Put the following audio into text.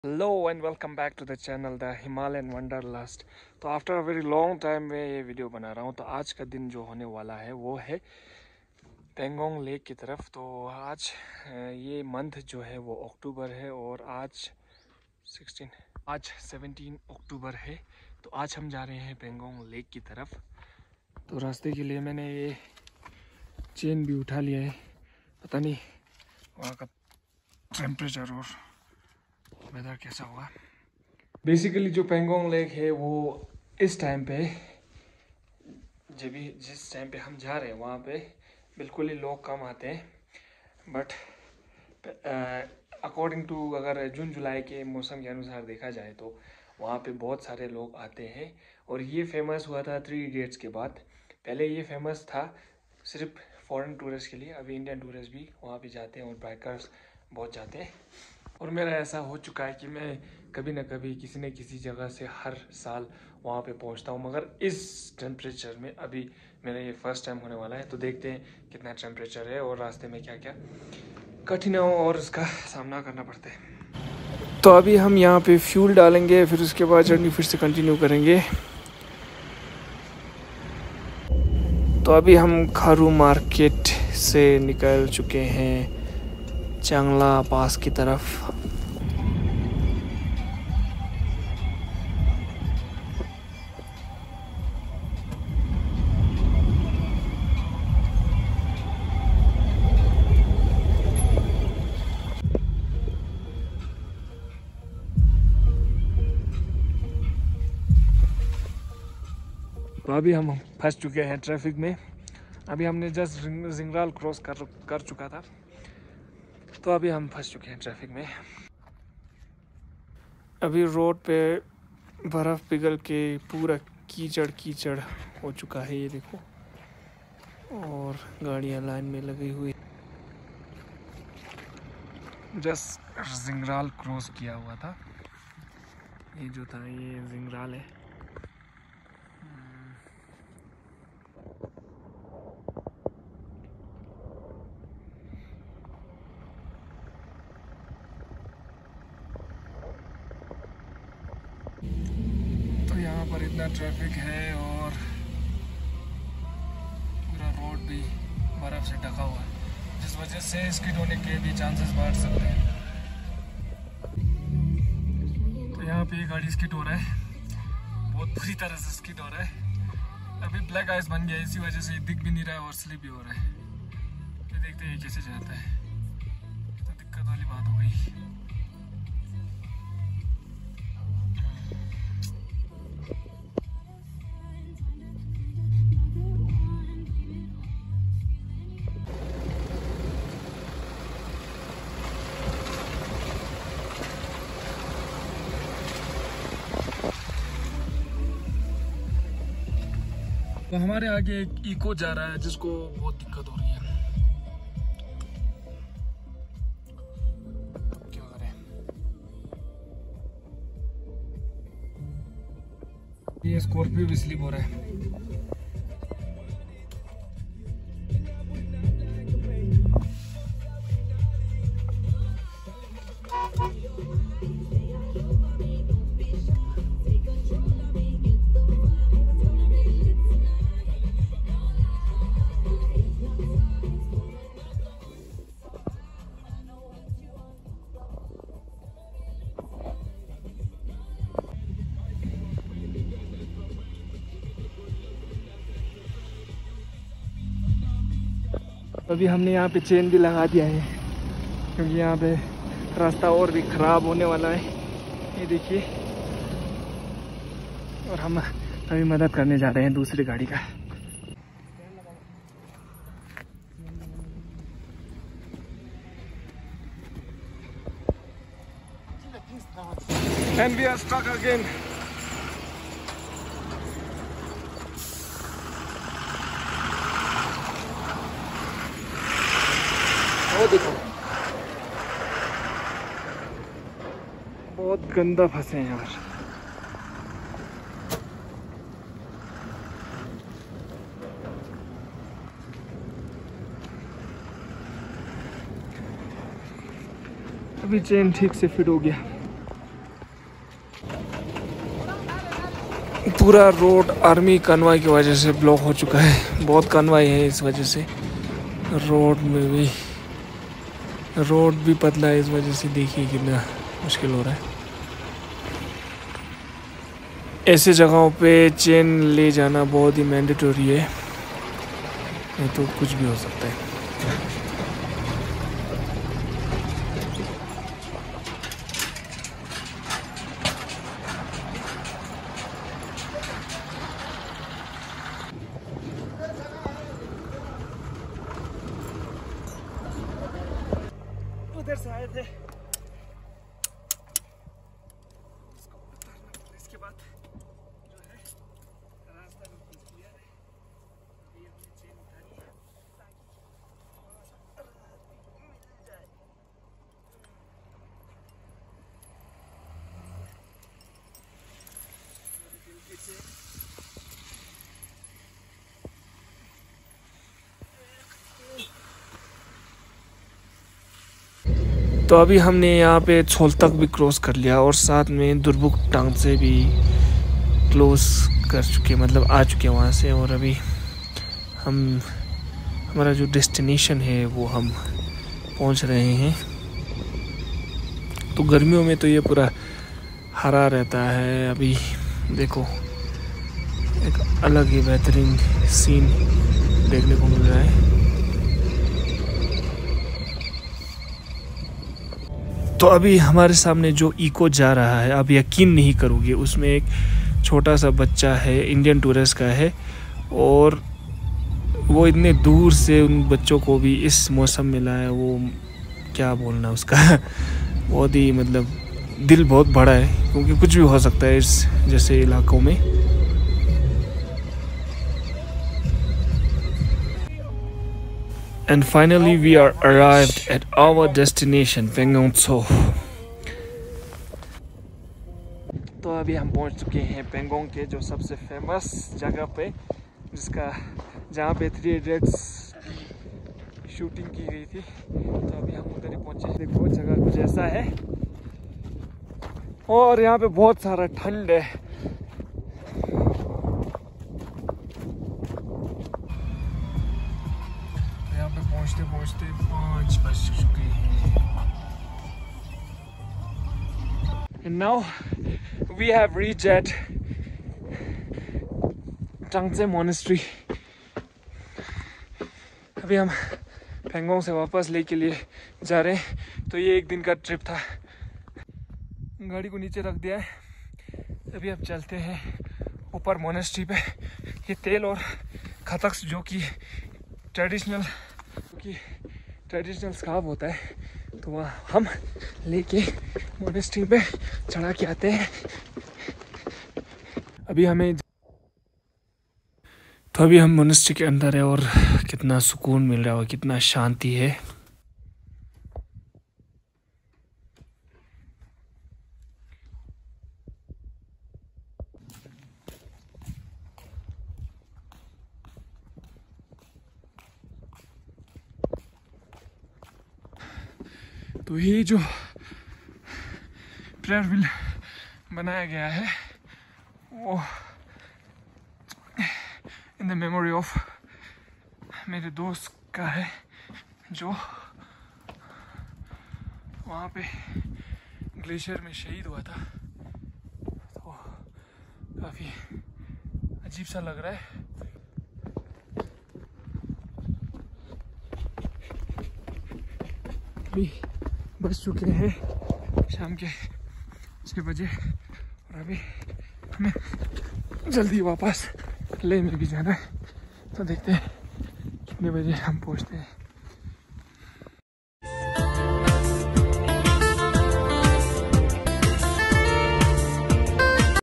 Hello and welcome back to the channel the Himalayan wanderlust. तो after a very long time मैं ये video बना रहा हूँ। तो आज का दिन जो होने वाला है वो है पेंगोंग लेक की तरफ। तो आज ये मंथ जो है वो अक्टूबर है और आज 17 अक्टूबर है। तो आज हम जा रहे हैं पेंगोंग लेक की तरफ। तो रास्ते के लिए मैंने ये चेन भी उठा लिया है। पता नहीं वहाँ का टेम्परेचर और वेदर कैसा होगा। बेसिकली जो पेंगोंग लेक है वो इस टाइम पे जिस टाइम पे हम जा रहे हैं वहाँ पे बिल्कुल ही लोग कम आते हैं। बट अकॉर्डिंग टू अगर जून जुलाई के मौसम के अनुसार देखा जाए तो वहाँ पे बहुत सारे लोग आते हैं। और ये फेमस हुआ था 3 इडियट्स के बाद। पहले ये फेमस था सिर्फ फॉरेन टूरिस्ट के लिए, अभी इंडियन टूरिस्ट भी वहाँ पे जाते हैं और बाइकर्स बहुत जाते हैं। और मेरा ऐसा हो चुका है कि मैं कभी ना कभी किसी न किसी जगह से हर साल वहाँ पे पहुँचता हूँ। मगर इस टेम्परेचर में अभी मेरा ये फर्स्ट टाइम होने वाला है। तो देखते हैं कितना टेम्परेचर है और रास्ते में क्या क्या कठिनाइयों और उसका सामना करना पड़ता है। तो अभी हम यहाँ पे फ्यूल डालेंगे, फिर उसके बाद जर्नी फिर से कंटिन्यू करेंगे। तो अभी हम खारू मार्केट से निकल चुके हैं चांगला पास की तरफ। तो अभी हम फंस चुके हैं ट्रैफिक में। अभी हमने जस्ट जिंगराल क्रॉस कर चुका था। तो अभी हम फंस चुके हैं ट्रैफिक में। अभी रोड पे बर्फ़ पिघल के पूरा कीचड़ कीचड़ हो चुका है, ये देखो। और गाड़ियाँ लाइन में लगी हुई। जस्ट जिंगराल क्रॉस किया हुआ था। ये जो था ये जिंगराल है। तो यहाँ पर इतना ट्रैफिक है और पूरा रोड भी बर्फ़ से ढका हुआ है, जिस वजह से स्किड होने के भी चांसेस बढ़ सकते हैं। तो यहाँ पे गाड़ी स्किड हो रहा है, बहुत बुरी तरह से स्किड हो रहा है। अभी ब्लैक आइस बन गया है, इसी वजह से दिख भी नहीं रहा है और स्लिप भी हो रहा है। ये देखते हैं कैसे जाता है। तो दिक्कत वाली बात हो गई। तो हमारे आगे एक इको जा रहा है जिसको बहुत दिक्कत हो रही है। क्या करें। ये स्कॉर्पियो भी स्लिप हो रहा है। अभी हमने यहाँ पे चेन भी लगा दिया है क्योंकि यहाँ पे रास्ता और भी ख़राब होने वाला है, ये देखिए। और हम अभी मदद करने जा रहे हैं दूसरी गाड़ी का। And we are stuck again. वो देखो बहुत गंदा फंसे हैं यार। अभी चेन ठीक से फिट हो गया। पूरा रोड आर्मी कन्वाई की वजह से ब्लॉक हो चुका है। बहुत कन्वाई है, इस वजह से रोड भी पतला है। इस वजह से देखिए कितना मुश्किल हो रहा है। ऐसे जगहों पे चेन ले जाना बहुत ही मैंडेटरी है, नहीं तो कुछ भी हो सकता है। उधर से आए थे, इसके बाद जो है रास्ता बिल्कुल क्लियर है। अभी हमने चेन उतारी है ताकि मिल जाए। तो अभी हमने यहाँ पे छोल तक भी क्रॉस कर लिया और साथ में दुर्बुक टांग से भी क्लोज कर चुके, मतलब आ चुके हैं वहाँ से। और अभी हमारा जो डेस्टिनेशन है वो हम पहुँच रहे हैं। तो गर्मियों में तो ये पूरा हरा रहता है। अभी देखो एक अलग ही बेहतरीन सीन देखने को मिल रहा है। तो अभी हमारे सामने जो इको जा रहा है, आप यकीन नहीं करोगे, उसमें एक छोटा सा बच्चा है, इंडियन टूरिस्ट का है, और वो इतने दूर से उन बच्चों को भी इस मौसम में लाया। वो क्या बोलना उसका बहुत ही मतलब दिल बहुत बड़ा है, क्योंकि कुछ भी हो सकता है इस जैसे इलाकों में। And finally we are arrived at our destination, Pangong Tso। तो अभी हम पहुंच चुके हैं पेंगोंग के जो सबसे फेमस जगह पे, जहाँ पे 3 इडियट्स की शूटिंग की गई थी। तो अभी हम उधर ही पहुंचे। देखो जगह कुछ ऐसा है और यहाँ पे बहुत सारा ठंड है। पहुँचते पहुँचते 5 बज चुके हैं। And now we have reached at Changche Monastery। अभी हम पेंगोंग से वापस लेके के लिए जा रहे हैं। तो ये एक दिन का ट्रिप था। गाड़ी को नीचे रख दिया है। अभी अब चलते हैं ऊपर मोनेस्ट्री पे। ये तेल और खतक्स जो कि ट्रेडिशनल स्कार्फ होता है, तो वह हम लेके मोनेस्ट्री पे चढ़ा के आते हैं। अभी हम मोनेस्ट्री के अंदर है और कितना सुकून मिल रहा है, कितना शांति है। तो ये जो प्रेयर व्हील बनाया गया है वो इन द मेमोरी ऑफ मेरे दोस्त का है, जो वहाँ पे ग्लेशियर में शहीद हुआ था। तो काफ़ी अजीब सा लग रहा है। अभी बज चुके हैं शाम के 6 बजे और अभी हमें जल्दी वापस लेह में भी जाना है। तो देखते हैं कितने बजे हम पहुँचते हैं।